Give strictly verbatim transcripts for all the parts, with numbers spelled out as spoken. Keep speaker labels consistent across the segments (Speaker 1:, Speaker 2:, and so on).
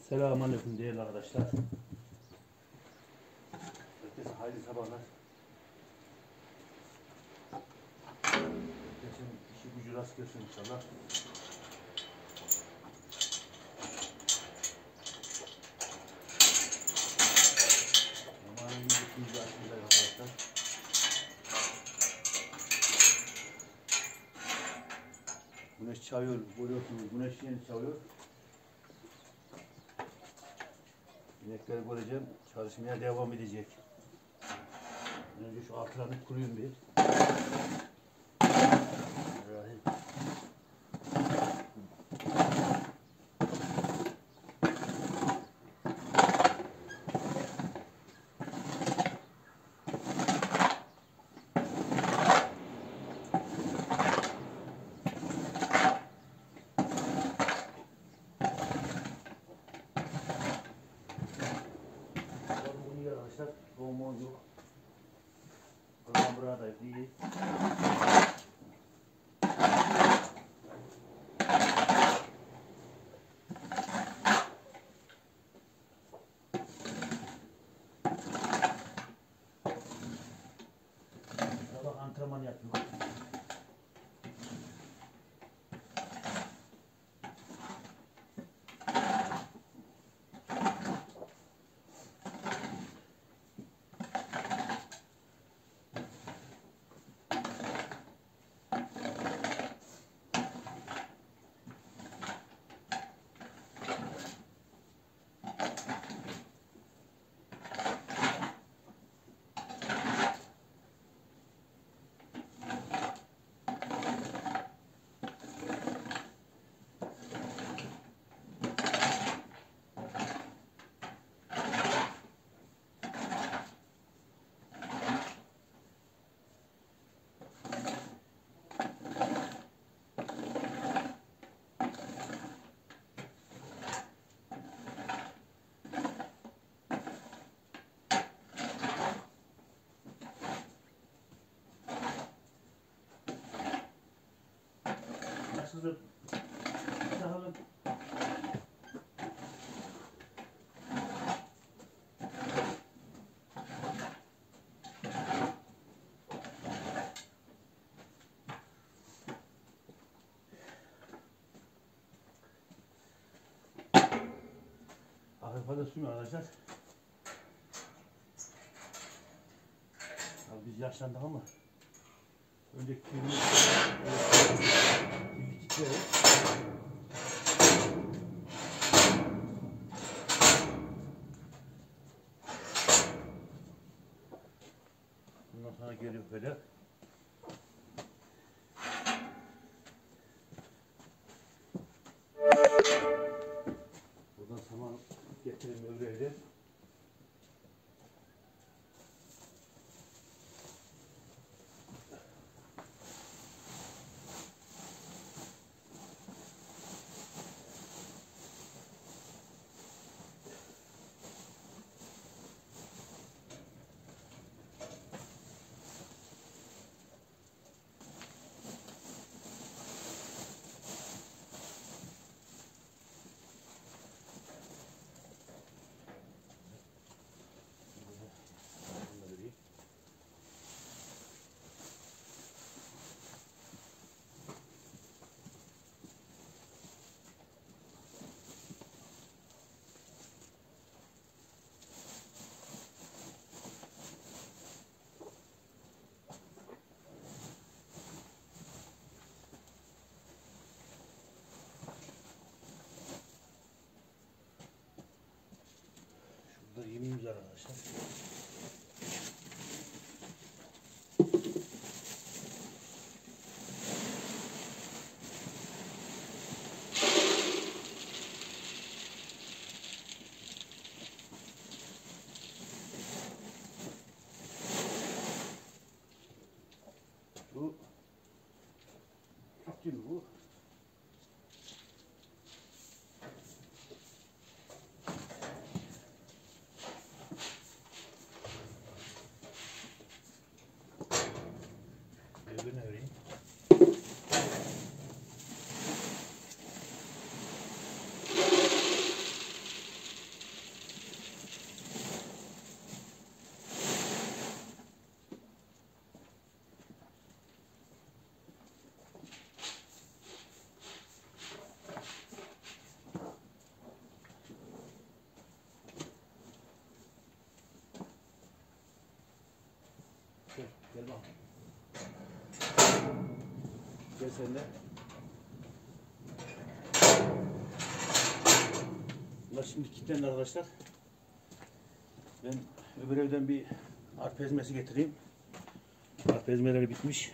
Speaker 1: Selamünaleyküm değerli arkadaşlar. Herkese hayırlı sabahlar. Herkesin işi gücü rast gelsin inşallah. Zamanın ikinci açımda arkadaşlar. Güneş çağıyor, görüyorsunuz güneş yeni çağıyor. İnekleri göreceğim, çalışmaya devam edecek. Önce şu altlarını kuruyum bir. Arkadaşlar, doğumum yok. Buradan burada iyi. Sabah antrenman yapıyorum. Nasılsın? Nasılsın? Hafif fazla suyum arkadaşlar. Abi biz yaşlandık ama önceki filmde bir titreyip bundan sonra geliyor böyle. Buradan saman getireyim öbreyle. Burada yemeğimiz var arkadaşlar. Bu küçük bu. Gel bakalım. Gel sen de. Bunlar şimdi kilitlendi arkadaşlar. Ben öbür evden bir arpa ezmesi getireyim. Arpa ezmeleri bitmiş.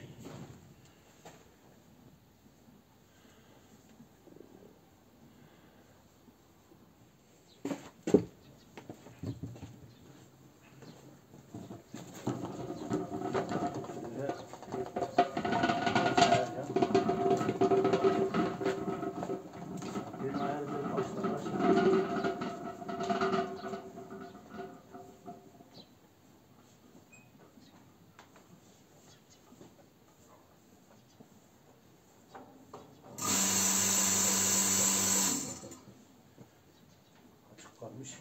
Speaker 1: Kalmış.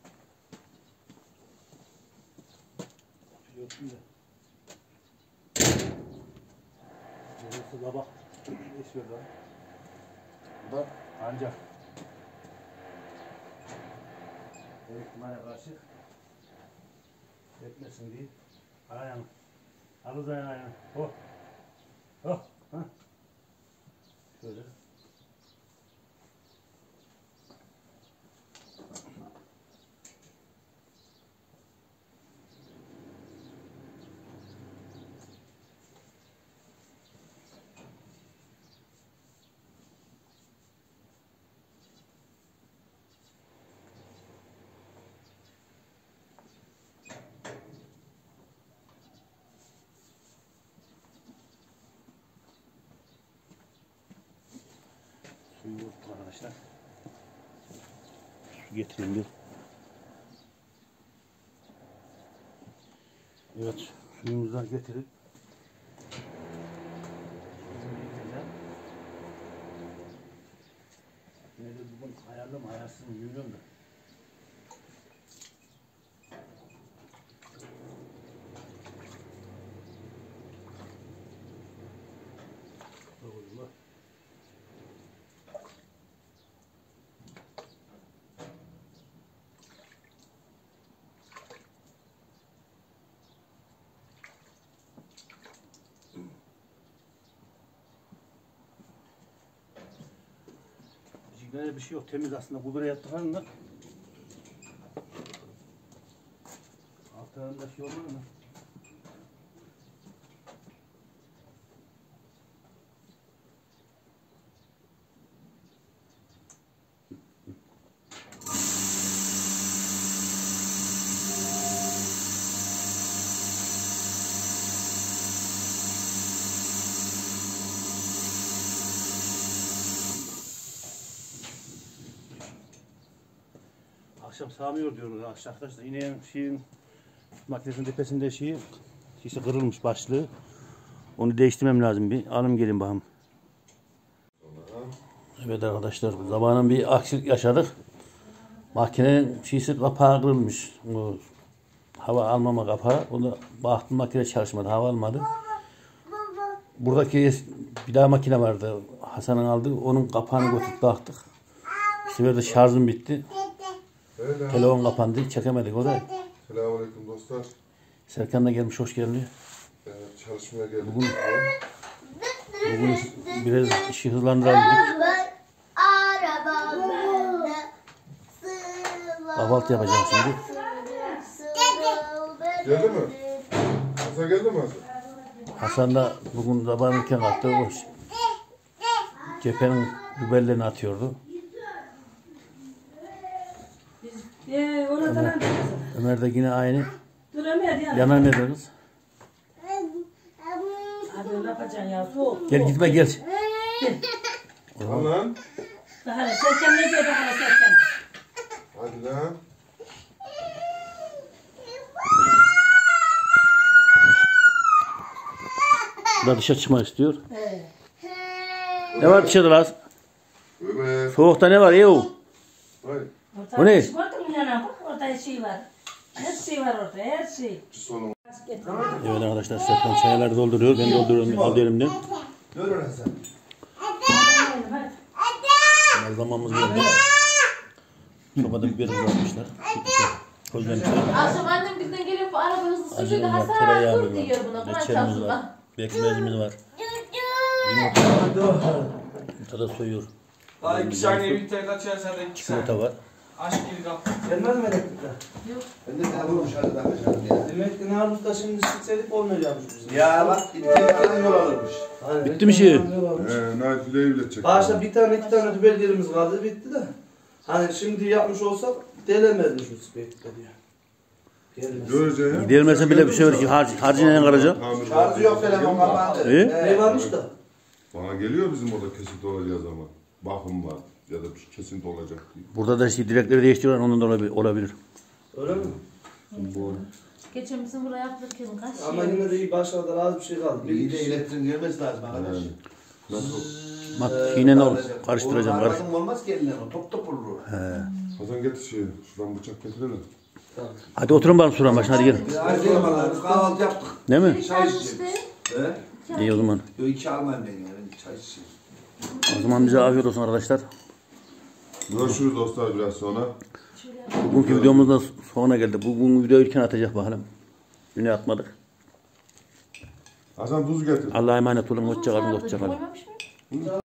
Speaker 1: Yapayım da. Burası da bak. Esiyor lan. Bu da ancak. Evet, ihtimale karşı etmesin diye. Ayağını. Alız ayağını ayağını. Oh. Oh. Ha. Şöyle. Suyu unuttum arkadaşlar. Su getireyim bir. Evet, suyumuzdan getirip yine de bugün ayarlı mı ayarsız mı bilmiyorum da. Böyle bir şey yok, temiz aslında. Bu buraya yaptıklarında altlarında şey olur mu? Akşam sağmıyor diyorlar arkadaşlar. İneğin şeyin makinesinin tepesinde şeyi şişe kırılmış başlığı. Onu değiştirmem lazım bir. Alım gelin bakalım. Evet arkadaşlar, zamanın bir aksilik yaşadık. Makinenin şişi kapağı kırılmış. O hava almama kapağı. Onu baktım makine çalışmadı. Hava almadı. Buradaki bir daha makine vardı. Hasan'ın aldığı. Onun kapağını götürüp baktık. Bu sefer de şarjım bitti.
Speaker 2: Evet,
Speaker 1: telefon kapandı, çekemedik o da.
Speaker 2: Selamünaleyküm dostlar.
Speaker 1: Serkan da gelmiş, hoş geldin.
Speaker 2: Evet, çalışmaya geldik.
Speaker 1: Bugün, bugün biraz işi hızlandıralım dedik. Kahvaltı yapacağım şimdi.
Speaker 2: Geldi mi? Hasan geldi mi Hasan?
Speaker 1: Hasan da bugün sabahınken kalktı. O cephenin biberlerini atıyordu.
Speaker 3: Ee, Ömer,
Speaker 1: Ömer de yine aynı.
Speaker 3: duramıyor ya.
Speaker 1: Yanar ne deriz?
Speaker 3: Hadi ne yapacaksın ya? Soğuk.
Speaker 1: Gel gitme gel.
Speaker 2: Al lan.
Speaker 3: Daha Serkan ne diyor daha Serkan?
Speaker 2: Hadi lan.
Speaker 1: Bu da dışarı çıkmak istiyor.
Speaker 3: He.
Speaker 1: Ne var dışarıda lan?
Speaker 2: Evet.
Speaker 1: Soğukta ne var yahu?
Speaker 2: Hayır.
Speaker 1: O ne?
Speaker 3: Çıkarttım yana bak, orada her şey var. Her şey var orada, her şey.
Speaker 2: Sonu.
Speaker 1: Evet arkadaşlar, Serkan çayları dolduruyor. Ben dolduruyorum, al elimden.
Speaker 2: Dur Hasan.
Speaker 3: Hadi.
Speaker 1: Malzamamız geldi. Sobada biber kızartmışlar. Közden
Speaker 4: Akşam annem bizden geliyor bu araba hızlı sürüyor
Speaker 1: acımız
Speaker 4: da
Speaker 1: var,
Speaker 4: Hasan
Speaker 1: tereyağımız
Speaker 4: dur diyor buna.
Speaker 1: var,
Speaker 4: Kur'an
Speaker 1: reçelimiz
Speaker 4: çalsın
Speaker 1: var,
Speaker 4: da.
Speaker 1: bekmezimiz var. Yumurta, yumurta da soyuyor.
Speaker 5: Daha iki saniye bir tek açarsan da iki saniye.
Speaker 1: Yumurta var.
Speaker 5: Aşk gibi kapı.
Speaker 6: Gelmez mi elektrikler?
Speaker 4: Yok.
Speaker 2: Ben de telefonu dışarıda takacağım ya.
Speaker 6: Demek ki Naruz da şimdi sıksaydık olmayacakmış bizim.
Speaker 2: Ya bak internetten yol alırmış.
Speaker 6: Aynen.
Speaker 1: Bitti mi şey?
Speaker 2: Eee Nafile'yi bile çek.
Speaker 6: Başta bir tane iki tane dübelgerimiz kaldı bitti de. Hani şimdi yapmış olsak delemezmiş bu spektre diyor. Gelmez.
Speaker 2: Göreceğim.
Speaker 1: Giderilmese bile bir şey var ki harc, harcına ne kalacak?
Speaker 2: Şarjı yok telefon kapandı.
Speaker 1: İyi.
Speaker 6: Ne varmış da?
Speaker 2: Bana geliyor bizim orada kesinti olacağı zaman. Bakım var ya da bir kesinti olacak diye.
Speaker 1: Burada da işte direkleri değiştiriyorlar, ondan da olabilir. olabilir.
Speaker 6: Öyle mi?
Speaker 2: Bu
Speaker 4: Geçen bizim buraya yaptırırken kaç
Speaker 6: Ama
Speaker 4: şey.
Speaker 6: yine de iyi başlarda az bir şey kaldı. Bir
Speaker 2: iyi de
Speaker 6: kişi-
Speaker 2: elektriğin gelmesi lazım arkadaş.
Speaker 6: Ee,
Speaker 2: Nasıl?
Speaker 1: Makineyle ol, karıştıracağım. Karış.
Speaker 2: Karıştıracağım. Olmaz ki elinden o top top olur. Hasan getir şeyi. Şuradan bıçak getirelim.
Speaker 1: Hadi oturun bakalım şuran başına, hadi gelin.
Speaker 2: Biz ayrıca biz kahvaltı yaptık.
Speaker 1: Değil mi?
Speaker 4: Bir tane işte.
Speaker 2: He?
Speaker 1: İyi o zaman.
Speaker 2: Yok iki almayayım ben ya. Ben çay içeyim.
Speaker 1: O zaman bize afiyet olsun arkadaşlar.
Speaker 2: Görüşürüz dostlar biraz sonra.
Speaker 1: Bugünkü videomuz da sonuna geldi. Bugün videoyu ilken atacak bakalım. Yine atmadık.
Speaker 2: Hasan tuz getir.
Speaker 1: Allah'a emanet olun. Hoşça kalın. Hoşça kalın.
Speaker 4: Koymamış mı?